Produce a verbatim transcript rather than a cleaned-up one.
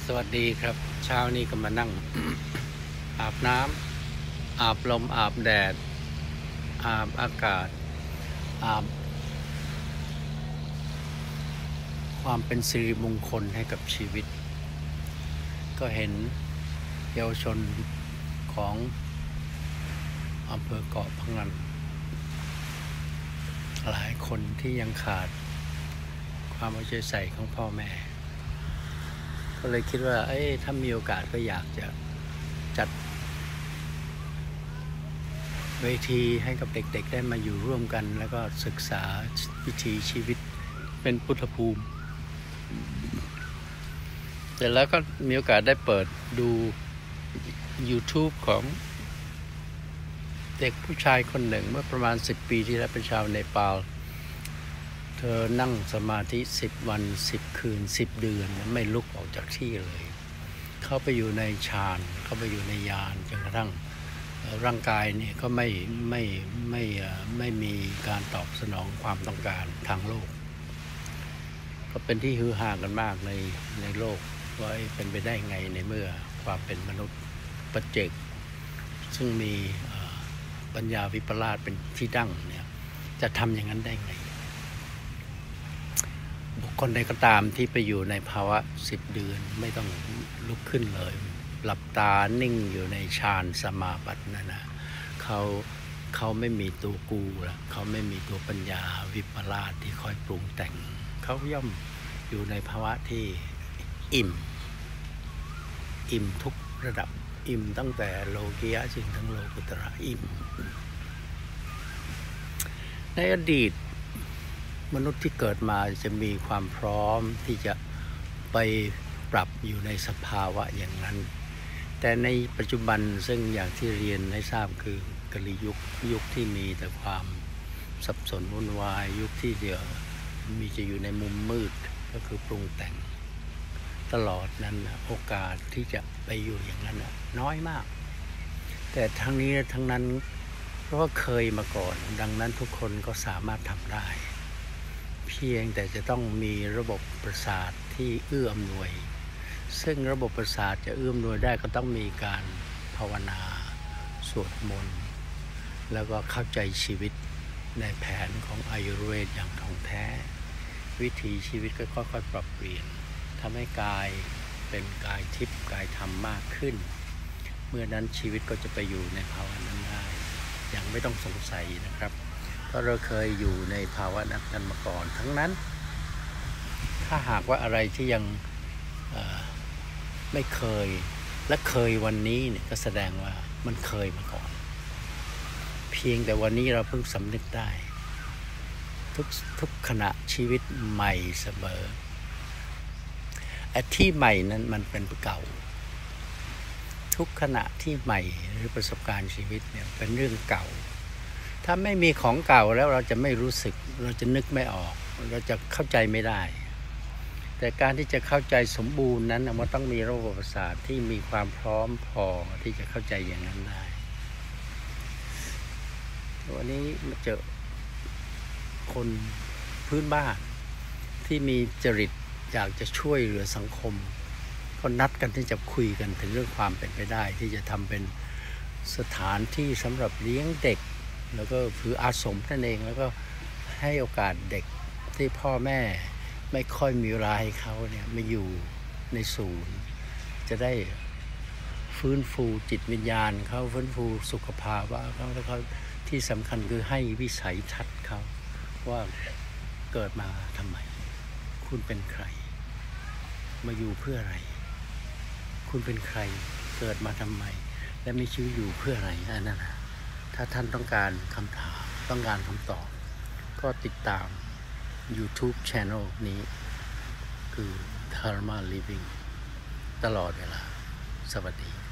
สวัสดีครับเช้านี้ก็มานั่ง อาบน้ำอาบลมอาบแดดอาบอากาศอาบความเป็นสิริมงคลให้กับชีวิตก็เห็นเยาวชนของอำเภอเกาะพะงันหลายคนที่ยังขาดความเอาใจใส่ของพ่อแม่ก็เลยคิดว่าเอ้ยถ้ามีโอกาสก็อยากจะจัดเวทีให้กับเด็กๆได้มาอยู่ร่วมกันแล้วก็ศึกษาวิถีชีวิตเป็นพุทธภูมิเสร็จแล้วก็มีโอกาสได้เปิดดู YouTube ของเด็กผู้ชายคนหนึ่งเมื่อประมาณสิบปีที่แล้วเป็นชาวเนปาลเธอนั่งสมาธิสิบวันสิบคืนสิบเดือนไม่ลุกออกจากที่เลยเข้าไปอยู่ในฌานเข้าไปอยู่ในญาณจนกระทั่งร่างกายเนี่ยก็ไม่ไม่ไม่ไม่มีการตอบสนองความต้องการทางโลกก็เป็นที่ฮือฮากันมากในในโลกว่าเป็นไปได้ไงในเมื่อความเป็นมนุษย์ปัจเจกซึ่งมีปัญญาวิปลาสเป็นที่ตั้งเนี่ยจะทำอย่างนั้นได้ไงบุคคลใดก็ตามที่ไปอยู่ในภาวะสิบเดือนไม่ต้องลุกขึ้นเลยหลับตานิ่งอยู่ในฌานสมาบัตินั่นนะเขาเขาไม่มีตัวกูละเขาไม่มีตัวปัญญาวิปลาสที่คอยปรุงแต่งเขาย่อมอยู่ในภาวะที่อิ่มอิ่มทุกระดับอิ่มตั้งแต่โลกิยะจนถึงโลกุตระอิ่มในอดีตมนุษย์ที่เกิดมาจะมีความพร้อมที่จะไปปรับอยู่ในสภาวะอย่างนั้นแต่ในปัจจุบันซึ่งอย่างที่เรียนให้ทราบคือกลิยุคยุคที่มีแต่ความสับสนวุ่นวายยุคที่เดียวมีจะอยู่ในมุมมืดก็คือปรุงแต่งตลอดนั้นโอกาสที่จะไปอยู่อย่างนั้นน้อยมากแต่ทั้งนี้ทั้งนั้นเพราะว่าเคยมาก่อนดังนั้นทุกคนก็สามารถทำได้เพียงแต่จะต้องมีระบบประสาทที่เอื้ออำนวยซึ่งระบบประสาทจะเอื้ออำนวยได้ก็ต้องมีการภาวนาสวดมนต์แล้วก็เข้าใจชีวิตในแผนของอายุรเวทอย่างท่องแท้วิถีชีวิตก็ค่อยๆปรับเปลี่ยนทำให้กายเป็นกายทิพย์กายธรรมมากขึ้นเมื่อนั้นชีวิตก็จะไปอยู่ในภาวะนั้นได้อย่างไม่ต้องสงสัยนะครับเพราะเราเคยอยู่ในภาวะนั้นกันมาก่อนทั้งนั้นถ้าหากว่าอะไรที่ยังไม่เคยและเคยวันนี้เนี่ยก็แสดงว่ามันเคยมาก่อนเพียงแต่วันนี้เราเพิ่งสำนึกได้ทุกทุกขณะชีวิตใหม่เสมอไอ้ที่ใหม่นั้นมันเป็นเก่าทุกขณะที่ใหม่หรือประสบการณ์ชีวิตเนี่ยเป็นเรื่องเก่าถ้าไม่มีของเก่าแล้วเราจะไม่รู้สึกเราจะนึกไม่ออกเราจะเข้าใจไม่ได้แต่การที่จะเข้าใจสมบูรณ์นั้นมันต้องมีระบบประสาทที่มีความพร้อมพอที่จะเข้าใจอย่างนั้นได้วันนี้มาเจอคนพื้นบ้านที่มีจริตอยากจะช่วยเหลือสังคมก็นัดกันที่จะคุยกันถึงเรื่องความเป็นไปได้ที่จะทำเป็นสถานที่สำหรับเลี้ยงเด็กแล้วก็คืออาสมนั่นเองแล้วก็ให้โอกาสเด็กที่พ่อแม่ไม่ค่อยมีเวลาให้เขาเนี่ยมาอยู่ในศูนย์จะได้ฟื้นฟูจิตวิญญาณเขาฟื้นฟูสุขภาวะเขาแล้วเขาที่สำคัญคือให้วิสัยทัศน์เขาว่าเกิดมาทำไมคุณเป็นใครมาอยู่เพื่ออะไรคุณเป็นใครเกิดมาทำไมและมีชีวิตอยู่เพื่ออะไรอันนั้นนะถ้าท่านต้องการคำถามต้องการคำตอบก็ติดตาม YouTube Channel นี้คือ Dharma Living ตลอดเวลาสวัสดี